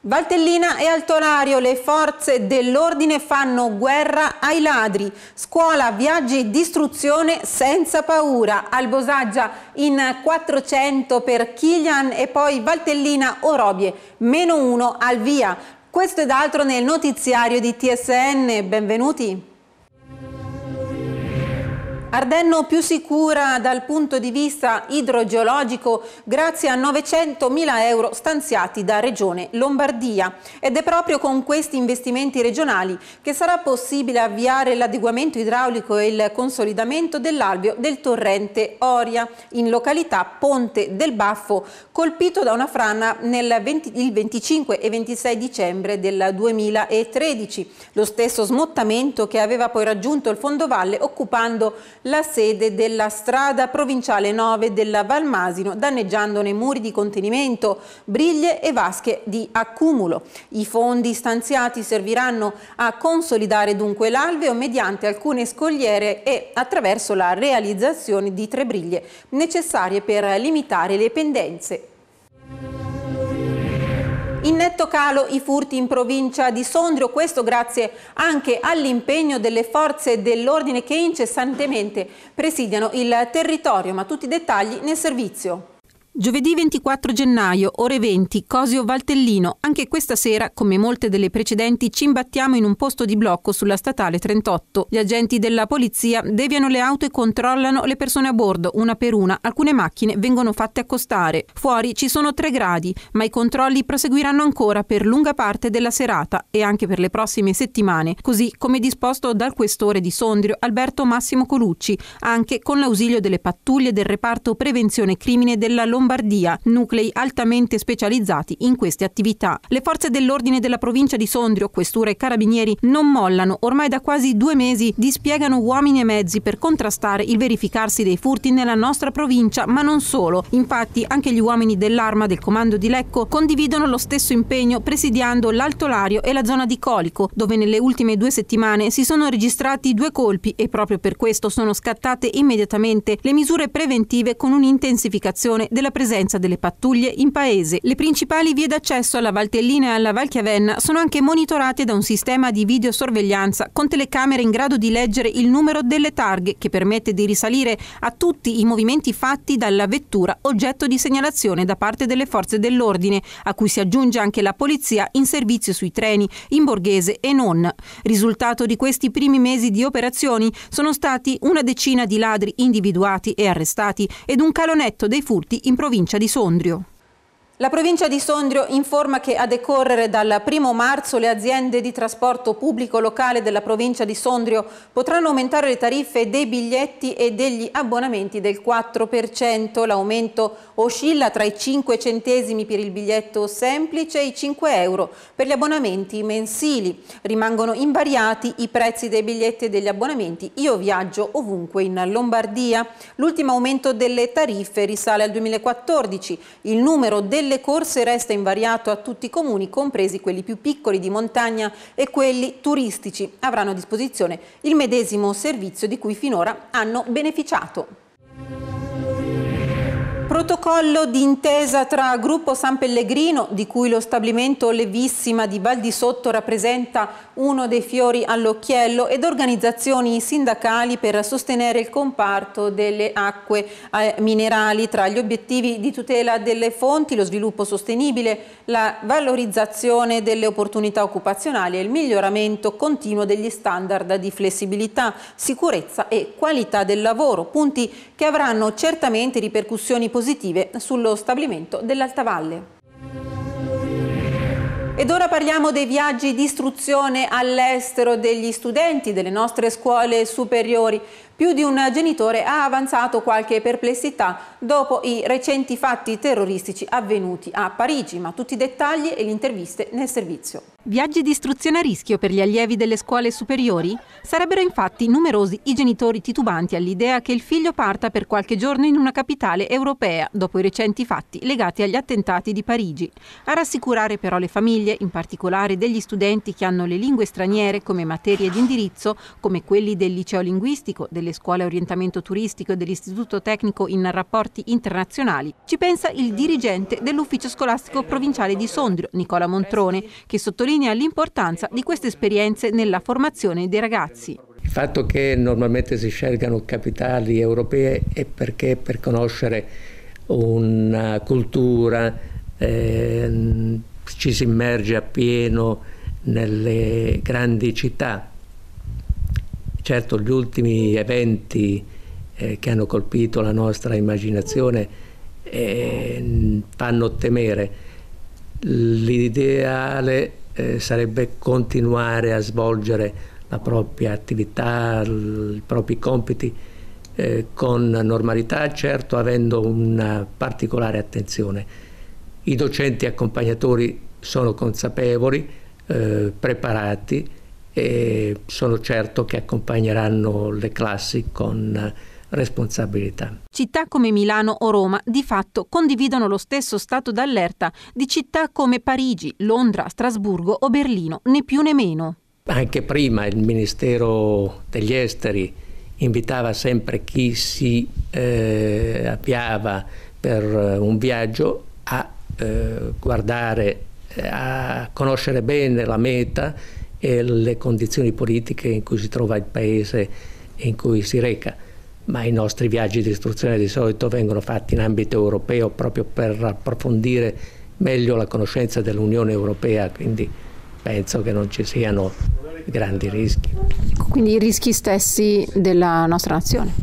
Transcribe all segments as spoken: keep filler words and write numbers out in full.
Valtellina e Altolario, le forze dell'ordine fanno guerra ai ladri. Scuola, viaggi, distruzione senza paura. Albosaggia in quattrocento per Kilian e poi Valtellina Orobie, meno uno al via. Questo ed altro nel notiziario di T S N. Benvenuti. Ardenno più sicura dal punto di vista idrogeologico grazie a novecentomila euro stanziati da Regione Lombardia. Ed è proprio con questi investimenti regionali che sarà possibile avviare l'adeguamento idraulico e il consolidamento dell'alveo del torrente Oria in località Ponte del Baffo, colpito da una frana nel venti, il venticinque e ventisei dicembre del duemilatredici. Lo stesso smottamento che aveva poi raggiunto il fondovalle occupando la sede della strada provinciale nove della Valmasino, danneggiandone muri di contenimento, briglie e vasche di accumulo. I fondi stanziati serviranno a consolidare dunque l'alveo mediante alcune scogliere e attraverso la realizzazione di tre briglie necessarie per limitare le pendenze. In netto calo i furti in provincia di Sondrio, questo grazie anche all'impegno delle forze dell'ordine che incessantemente presidiano il territorio, ma tutti i dettagli nel servizio. Giovedì ventiquattro gennaio, ore venti, Cosio Valtellino. Anche questa sera, come molte delle precedenti, ci imbattiamo in un posto di blocco sulla statale trentotto. Gli agenti della polizia deviano le auto e controllano le persone a bordo, una per una. Alcune macchine vengono fatte accostare. Fuori ci sono tre gradi, ma i controlli proseguiranno ancora per lunga parte della serata e anche per le prossime settimane, così come disposto dal questore di Sondrio, Alberto Massimo Colucci, anche con l'ausilio delle pattuglie del reparto prevenzione crimine della Lombardia. Lombardia, nuclei altamente specializzati in queste attività. Le forze dell'ordine della provincia di Sondrio, questura e carabinieri non mollano. Ormai da quasi due mesi dispiegano uomini e mezzi per contrastare il verificarsi dei furti nella nostra provincia, ma non solo. Infatti anche gli uomini dell'Arma del comando di Lecco condividono lo stesso impegno presidiando l'Altolario e la zona di Colico, dove nelle ultime due settimane si sono registrati due colpi e proprio per questo sono scattate immediatamente le misure preventive con un'intensificazione della presenza delle pattuglie in paese. Le principali vie d'accesso alla Valtellina e alla Valchiavenna sono anche monitorate da un sistema di videosorveglianza con telecamere in grado di leggere il numero delle targhe, che permette di risalire a tutti i movimenti fatti dalla vettura oggetto di segnalazione da parte delle forze dell'ordine, a cui si aggiunge anche la polizia in servizio sui treni in borghese e non. Risultato di questi primi mesi di operazioni sono stati una decina di ladri individuati e arrestati ed un calo netto dei furti in provincia di Sondrio. La provincia di Sondrio informa che a decorrere dal primo marzo le aziende di trasporto pubblico locale della provincia di Sondrio potranno aumentare le tariffe dei biglietti e degli abbonamenti del quattro per cento. L'aumento oscilla tra i cinque centesimi per il biglietto semplice e i cinque euro per gli abbonamenti mensili. Rimangono invariati i prezzi dei biglietti e degli abbonamenti Io Viaggio Ovunque in Lombardia. L'ultimo aumento delle tariffe risale al duemilaquattordici. Il numero delle Le corse resta invariato a tutti i comuni, compresi quelli più piccoli di montagna e quelli turistici. Avranno a disposizione il medesimo servizio di cui finora hanno beneficiato. Protocollo d'intesa tra Gruppo San Pellegrino, di cui lo stabilimento Levissima di Val di Sotto rappresenta uno dei fiori all'occhiello, ed organizzazioni sindacali per sostenere il comparto delle acque minerali. Tra gli obiettivi di tutela delle fonti, lo sviluppo sostenibile, la valorizzazione delle opportunità occupazionali e il miglioramento continuo degli standard di flessibilità, sicurezza e qualità del lavoro, punti che avranno certamente ripercussioni positive sullo stabilimento dell'Alta Valle. Ed ora parliamo dei viaggi di istruzione all'estero degli studenti delle nostre scuole superiori. Più di un genitore ha avanzato qualche perplessità dopo i recenti fatti terroristici avvenuti a Parigi, ma tutti i dettagli e le interviste nel servizio. Viaggi di istruzione a rischio per gli allievi delle scuole superiori? Sarebbero infatti numerosi i genitori titubanti all'idea che il figlio parta per qualche giorno in una capitale europea dopo i recenti fatti legati agli attentati di Parigi. A rassicurare però le famiglie, in particolare degli studenti che hanno le lingue straniere come materie di indirizzo, come quelli del liceo linguistico, delle delle scuole orientamento turistico e dell'Istituto Tecnico in Rapporti Internazionali, ci pensa il dirigente dell'Ufficio Scolastico Provinciale di Sondrio, Nicola Montrone, che sottolinea l'importanza di queste esperienze nella formazione dei ragazzi. Il fatto che normalmente si scelgano capitali europee è perché per conoscere una cultura eh, ci si immerge appieno nelle grandi città. Certo, gli ultimi eventi eh, che hanno colpito la nostra immaginazione eh, fanno temere. L'ideale eh, sarebbe continuare a svolgere la propria attività, i propri compiti eh, con normalità, certo avendo una particolare attenzione. I docenti accompagnatori sono consapevoli, eh, preparati e sono certo che accompagneranno le classi con responsabilità. Città come Milano o Roma di fatto condividono lo stesso stato d'allerta di città come Parigi, Londra, Strasburgo o Berlino, né più né meno. Anche prima il Ministero degli Esteri invitava sempre chi si eh, avviava per un viaggio a eh, guardare, a conoscere bene la meta e le condizioni politiche in cui si trova il paese in cui si reca. Ma i nostri viaggi di istruzione di solito vengono fatti in ambito europeo proprio per approfondire meglio la conoscenza dell'Unione Europea, quindi penso che non ci siano grandi rischi. Quindi i rischi stessi della nostra nazione?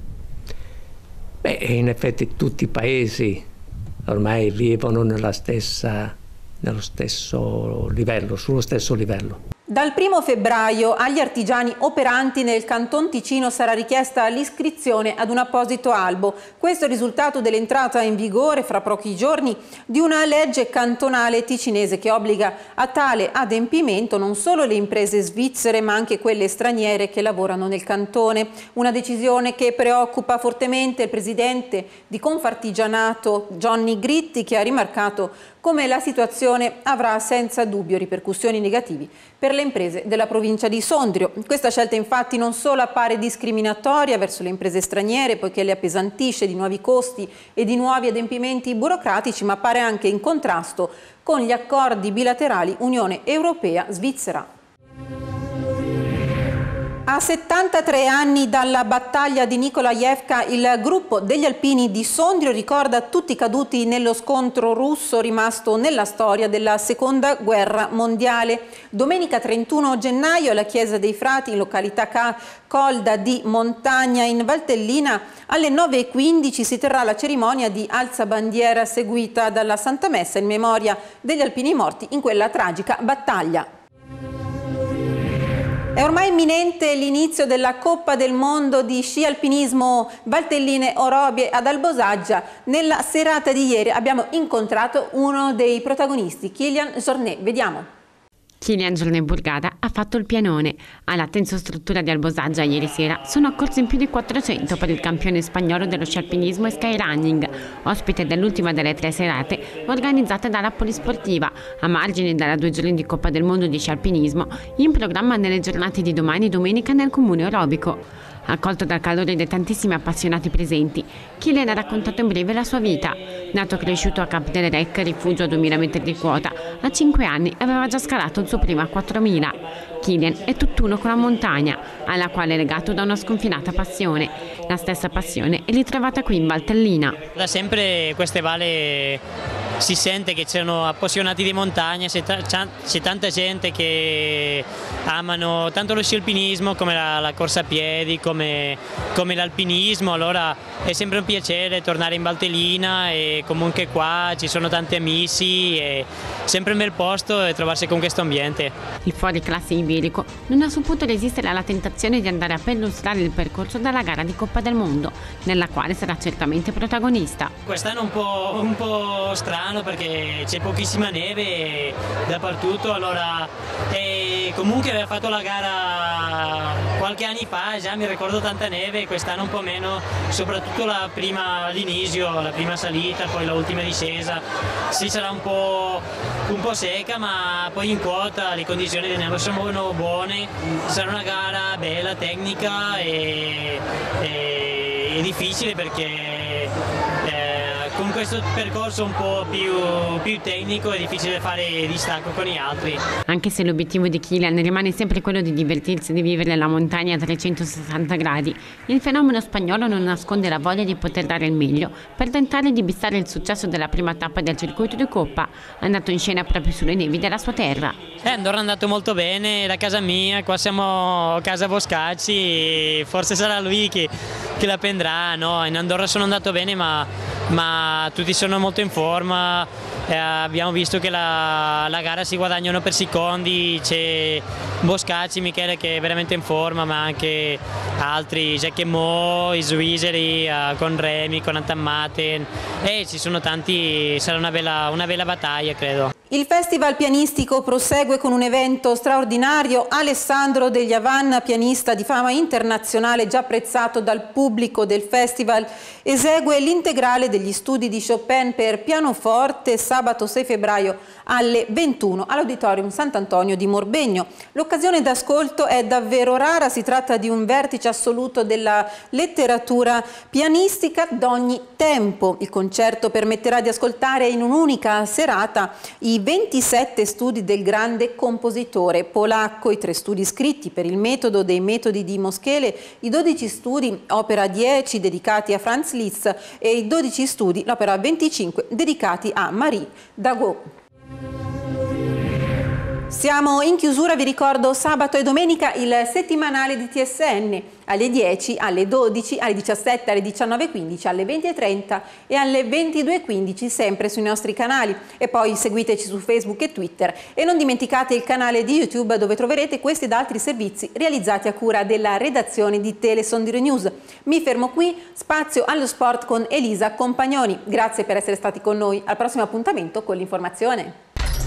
Beh, in effetti tutti i paesi ormai vivono nella stessa, nello stesso livello, sullo stesso livello. Dal primo febbraio agli artigiani operanti nel Canton Ticino sarà richiesta l'iscrizione ad un apposito albo. Questo è il risultato dell'entrata in vigore fra pochi giorni di una legge cantonale ticinese che obbliga a tale adempimento non solo le imprese svizzere ma anche quelle straniere che lavorano nel cantone. Una decisione che preoccupa fortemente il presidente di Confartigianato Johnny Gritti, che ha rimarcato come la situazione avrà senza dubbio ripercussioni negativi per le imprese della provincia di Sondrio. Questa scelta infatti non solo appare discriminatoria verso le imprese straniere poiché le appesantisce di nuovi costi e di nuovi adempimenti burocratici, ma appare anche in contrasto con gli accordi bilaterali Unione Europea-Svizzera. A settantatré anni dalla battaglia di Nikolajevka, il gruppo degli alpini di Sondrio ricorda tutti i caduti nello scontro russo rimasto nella storia della seconda guerra mondiale. Domenica trentuno gennaio alla chiesa dei Frati in località Colda di Montagna in Valtellina alle nove e quindici si terrà la cerimonia di alzabandiera seguita dalla Santa Messa in memoria degli alpini morti in quella tragica battaglia. È ormai imminente l'inizio della Coppa del Mondo di sci alpinismo Valtelline Orobie ad Albosaggia. Nella serata di ieri abbiamo incontrato uno dei protagonisti, Kilian Jornet. Vediamo. Kilian Jornet Burgada ha fatto il pianone. Alla tensostruttura di Albosaggia ieri sera sono accorsi in più di quattrocento per il campione spagnolo dello sci alpinismo e skyrunning, ospite dell'ultima delle tre serate organizzate dalla Polisportiva, a margine della due giorni di Coppa del Mondo di sci alpinismo, in programma nelle giornate di domani e domenica nel comune orobico. Accolto dal calore dei tantissimi appassionati presenti, Kilian ha raccontato in breve la sua vita. Nato e cresciuto a Cap del Rec, rifugio a duemila metri di quota, a cinque anni aveva già scalato il suo primo a quattromila. Kilian è tutt'uno con la montagna, alla quale è legato da una sconfinata passione. La stessa passione è ritrovata qui in Valtellina. Da sempre queste valli si sente che c'erano appassionati di montagna, c'è, c'è tanta gente che amano tanto lo sci alpinismo come la, la corsa a piedi, come, come l'alpinismo, allora è sempre un piacere tornare in Valtellina e comunque qua ci sono tanti amici, è sempre un bel posto e trovarsi con questo ambiente. Il fuoriclasse iberico non ha saputo resistere alla tentazione di andare a perlustrare il percorso della gara di Coppa del Mondo, nella quale sarà certamente protagonista. Quest'anno è un po', un po' strano perché c'è pochissima neve dappertutto, allora e comunque aveva fatto la gara qualche anni fa già mi ricordo tanta neve, quest'anno un po' meno, soprattutto la prima all'inizio, la prima salita, poi l'ultima discesa. Sì, sarà un po', un po' secca, ma poi in quota le condizioni di neve sono buone, sarà una gara bella, tecnica e, e, e difficile perché con questo percorso un po' più, più tecnico è difficile fare distacco con gli altri. Anche se l'obiettivo di Kylian rimane sempre quello di divertirsi e di vivere la montagna a trecentosessanta gradi, il fenomeno spagnolo non nasconde la voglia di poter dare il meglio per tentare di bissare il successo della prima tappa del circuito di Coppa, andato in scena proprio sulle nevi della sua terra. Eh, Andorra è andato molto bene, da casa mia, qua siamo a casa Boscacci, forse sarà lui che, che la prendrà. No, in Andorra sono andato bene, ma, ma tutti sono molto in forma, eh, abbiamo visto che la, la gara si guadagnano per secondi, c'è Boscacci, Michele che è veramente in forma, ma anche altri, Jack e Mo, i svizzeri, eh, con Remy, con Antammaten, e ci sono tanti, sarà una bella, una bella battaglia credo. Il Festival pianistico prosegue con un evento straordinario. Alessandro Degli Avanna, pianista di fama internazionale già apprezzato dal pubblico del festival, esegue l'integrale degli studi di Chopin per pianoforte sabato sei febbraio alle ventuno all'Auditorium Sant'Antonio di Morbegno. L'occasione d'ascolto è davvero rara, si tratta di un vertice assoluto della letteratura pianistica d'ogni tempo. Il concerto permetterà di ascoltare in un'unica serata i ventisette studi del grande compositore polacco, i tre studi scritti per il metodo dei metodi di Moschele, i dodici studi opera dieci dedicati a Franz Liszt e i dodici studi l'opera venticinque dedicati a Marie Dago. Siamo in chiusura, vi ricordo sabato e domenica il settimanale di T S N alle dieci, alle dodici, alle diciassette, alle diciannove e quindici, alle venti e trenta e alle ventidue e quindici sempre sui nostri canali, e poi seguiteci su Facebook e Twitter e non dimenticate il canale di YouTube dove troverete questi ed altri servizi realizzati a cura della redazione di Telesondiro News. Mi fermo qui, spazio allo sport con Elisa Compagnoni. Grazie per essere stati con noi, al prossimo appuntamento con l'informazione.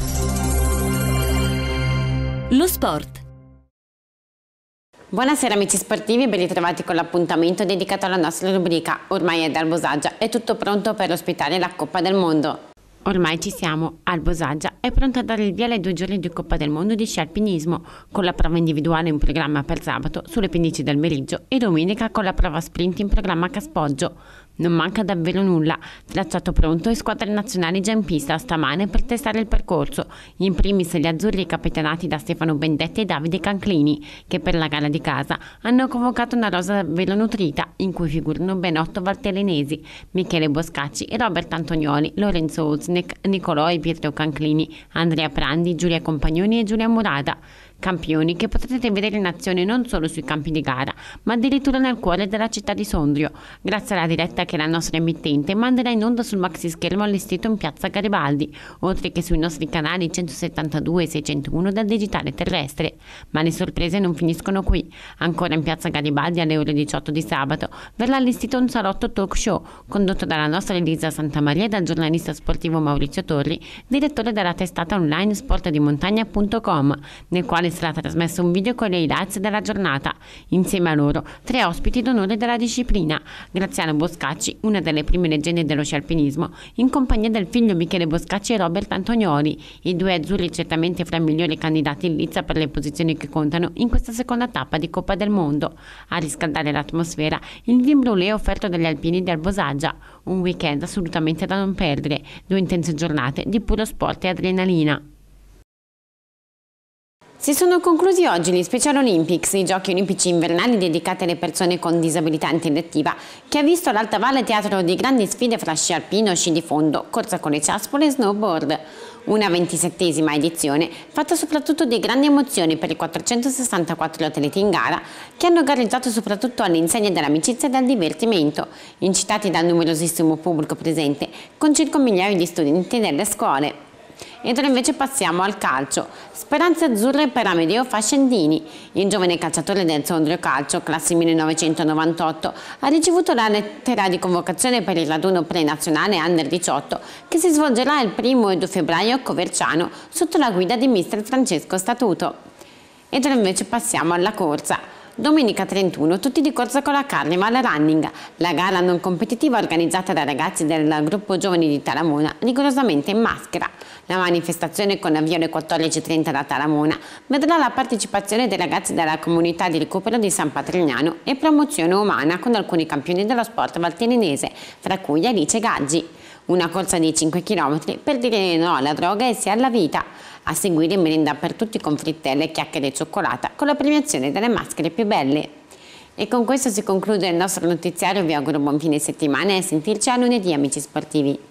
Lo sport. Buonasera amici sportivi, ben ritrovati con l'appuntamento dedicato alla nostra rubrica Ormai è dal Bosaggia, è tutto pronto per ospitare la Coppa del Mondo. Ormai ci siamo, Albosaggia è pronto a dare il via alle due giorni di Coppa del Mondo di sci alpinismo, con la prova individuale in programma per sabato sulle pendici del Meriggio e domenica con la prova sprint in programma a Caspoggio. Non manca davvero nulla, tracciato pronto e squadre nazionali già in pista stamane per testare il percorso, in primis gli azzurri capitanati da Stefano Bendetti e Davide Canclini, che per la gara di casa hanno convocato una rosa davvero nutrita, in cui figurano ben otto valtellinesi, Michele Boscacci e Robert Antonioli, Lorenzo Uznek, Nicolò e Pietro Canclini, Andrea Prandi, Giulia Compagnoni e Giulia Murata. Campioni che potrete vedere in azione non solo sui campi di gara, ma addirittura nel cuore della città di Sondrio, grazie alla diretta che la nostra emittente manderà in onda sul maxi schermo allestito in piazza Garibaldi, oltre che sui nostri canali centosettantadue e seicentouno del digitale terrestre. Ma le sorprese non finiscono qui. Ancora in piazza Garibaldi alle ore diciotto di sabato verrà allestito un salotto talk show condotto dalla nostra Elisa Santamaria e dal giornalista sportivo Maurizio Torri, direttore della testata online sportdimontagna punto com, nel quale sarà trasmesso un video con le highlights della giornata. Insieme a loro tre ospiti d'onore della disciplina: Graziano Boscacci, una delle prime leggende dello sci alpinismo, in compagnia del figlio Michele Boscacci e Robert Antonioli, i due azzurri certamente fra i migliori candidati in lizza per le posizioni che contano in questa seconda tappa di Coppa del Mondo. A riscaldare l'atmosfera il vin brûlé offerto dagli alpini di Albosaggia, un weekend assolutamente da non perdere, due intense giornate di puro sport e adrenalina. Si sono conclusi oggi gli Special Olympics, i giochi olimpici invernali dedicati alle persone con disabilità intellettiva, che ha visto l'Alta Valle teatro di grandi sfide fra sci alpino, sci di fondo, corsa con le ciaspole e snowboard. Una ventisettesima edizione fatta soprattutto di grandi emozioni per i quattrocentosessantaquattro atleti in gara, che hanno gareggiato soprattutto all'insegna dell'amicizia e del divertimento, incitati dal numerosissimo pubblico presente, con circa un migliaio di studenti delle scuole. Ed ora invece passiamo al calcio. Speranze azzurre per Amedeo Fascendini. Il giovane calciatore del Sondrio Calcio, classe millenovecentonovantotto, ha ricevuto la lettera di convocazione per il raduno pre-nazionale Under diciotto, che si svolgerà il primo e due febbraio a Coverciano sotto la guida di mister Francesco Statuto. Ed ora invece passiamo alla corsa. Domenica trentuno, tutti di corsa con la Carnival Running, la gara non competitiva organizzata dai ragazzi del gruppo giovani di Talamona, rigorosamente in maschera. La manifestazione, con avvio alle quattordici e trenta da Talamona, vedrà la partecipazione dei ragazzi della comunità di recupero di San Patrignano e promozione umana con alcuni campioni dello sport valtellinese, fra cui Alice Gaggi. Una corsa di cinque chilometri per dire no alla droga e sì alla vita. A seguire merenda per tutti con frittelle, chiacchiere e cioccolata, con la premiazione delle maschere più belle. E con questo si conclude il nostro notiziario. Vi auguro buon fine settimana e a sentirci a lunedì, amici sportivi.